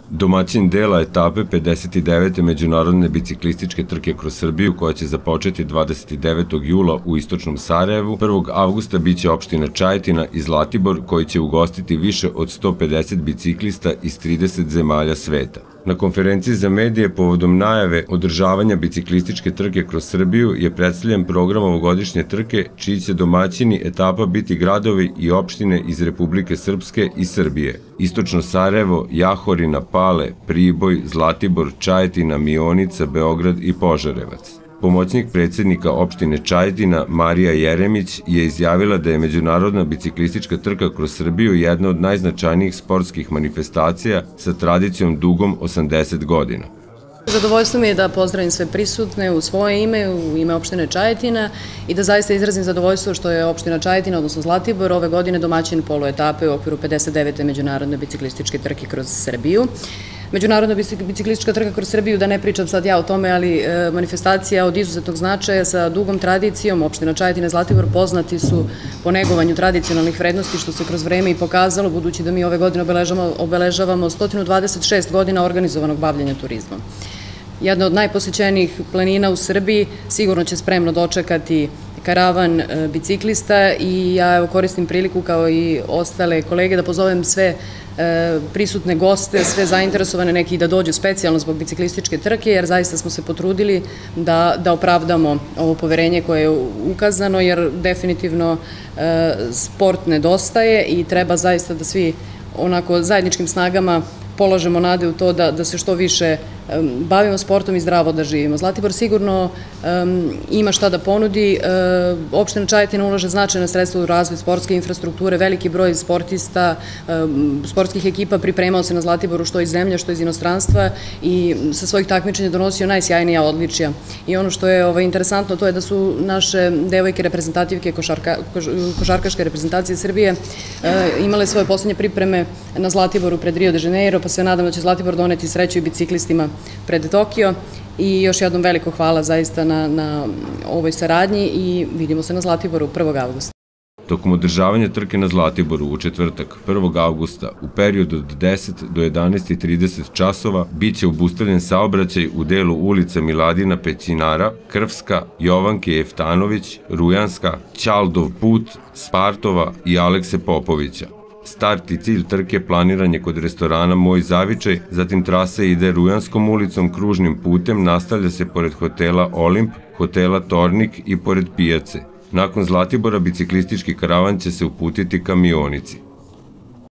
Domaćin dela etape 59. međunarodne biciklističke trke kroz Srbiju, koja će započeti 29. jula u istočnom Sarajevu, 1. avgusta biće opština Čajetina i Zlatibor, koji će ugostiti više od 150 biciklista iz 30 zemalja sveta. Na konferenciji za medije povodom najave održavanja biciklističke trke kroz Srbiju je predstavljen program ovogodišnje trke, čiji će domaćini etapa biti gradovi i opštine iz Republike Srpske i Srbije: Istočno Sarajevo, Jahorina, Pale, Priboj, Zlatibor, Čajetina, Mionica, Beograd i Požarevac. Pomoćnik predsjednika opštine Čajetina, Marija Jeremić, je izjavila da je međunarodna biciklistička trka kroz Srbiju jedna od najznačajnijih sportskih manifestacija sa tradicijom dugom 80 godina. Zadovoljstvo mi je da pozdravim sve prisutne u svoje ime, u ime opštine Čajetina i da zaista izrazim zadovoljstvo što je opština Čajetina, odnosno Zlatibor, ove godine domaćin poluetape u okviru 59. međunarodne biciklističke trke kroz Srbiju. Međunarodna biciklistička trka kroz Srbiju, da ne pričam sad ja o tome, ali manifestacija od izuzetnog značaja sa dugom tradicijom. Opština Čajetina i Zlatibor poznati su po negovanju tradicionalnih vrednosti, što se kroz vreme i pokazalo, budući da mi ove godine obeležavamo 126 godina organizovanog bavljenja turizmom. Jedna od najposećenijih planina u Srbiji sigurno će spremno dočekati karavan biciklista i ja koristim priliku kao i ostale kolege da pozovem sve prisutne goste, sve zainteresovane, neki da dođu specijalno zbog biciklističke trke, jer zaista smo se potrudili da opravdamo ovo poverenje koje je ukazano, jer definitivno sport nedostaje i treba zaista da svi onako zajedničkim snagama polažemo nade u to da se što više bavimo sportom i zdravo da živimo. Zlatibor sigurno ima šta da ponudi. Opština Čajetina ulaže značajna sredstva u razvoj sportske infrastrukture, veliki broj sportista, sportskih ekipa pripremao se na Zlatiboru što iz zemlje, što iz inostranstva i sa svojih takmičenja donosio najsjajnija odličja. I ono što je interesantno, to je da su naše devojke reprezentativke košarkaške reprezentacije Srbije imale svoje poslednje pripreme na Zlatiboru pred Rio de Janeiro, pa se nadam da će Zlatibor doneti sreću i biciklistima pred Tokio. I još jednom veliko hvala zaista na ovoj saradnji i vidimo se na Zlatiboru 1. avgusta. Tokom održavanja trke na Zlatiboru u četvrtak, 1. avgusta, u periodu od 10 do 11:30 časova, biće obustavljen saobraćaj u delu ulica Miladina Pećinara, Krvska, Jovanke Jeftanović, Rujanska, Ćaldov put, Spartova i Alekse Popovića. Start i cilj trke planiran je kod restorana Moj Zavičaj, zatim trasa ide Rujanskom ulicom, kružnim putem, nastavlja se pored hotela Olimp, hotela Tornik i pored pijace. Nakon Zlatibora biciklistički karavan će se uputiti ka Mionici.